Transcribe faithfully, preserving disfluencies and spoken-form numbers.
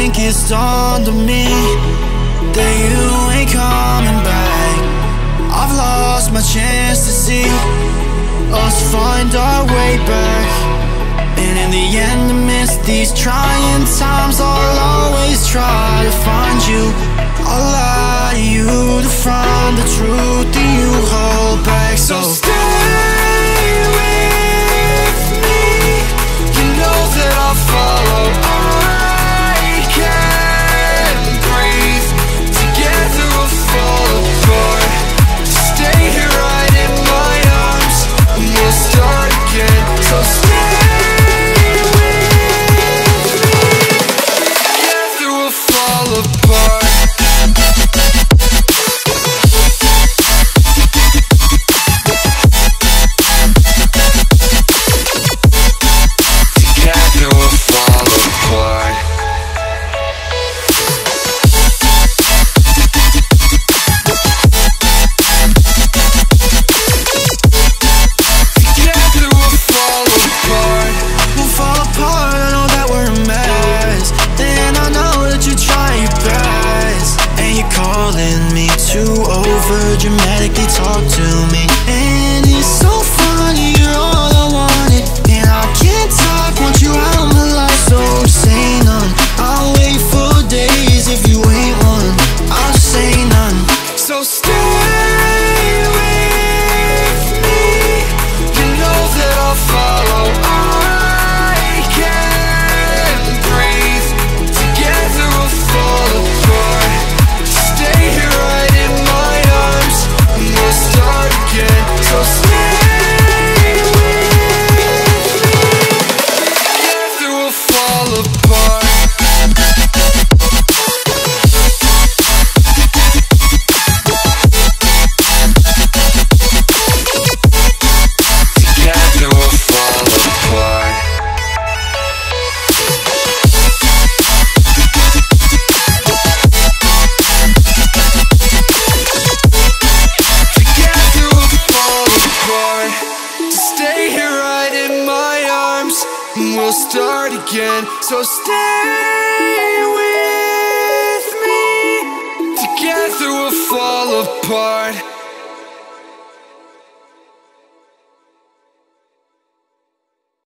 think it's dawned on me that you ain't coming back. I've lost my chance to see us find our way back. And in the end, amidst these trying times, I'll always try to find you. I'll lie to you to find the truth that you hold back. So stay with me, you know that I'll follow. I can't breathe, together we'll fall apart. Stay here right in my arms, and we'll start again. So stay apart. Together we'll fall apart. Together we'll fall apart. We'll fall apart, I know that we're a mess, and I know that you're trying your best, and you're calling me to over dramatically talk to me, and it's so funny, you're all I wanted, and I can't talk, want you out of my life, so just say none. I'll wait for days if you ain't one, I'll just say none. So stay with me, you know that I'll follow. I can't breathe, together we'll fall apart. Stay here right in my arms, and we'll start again. So stay with me, together we'll fall apart. Together we'll fall apart. Together we'll fall apart. Stay here right in my arms, and we'll start again. So stay with me, together we'll fall apart.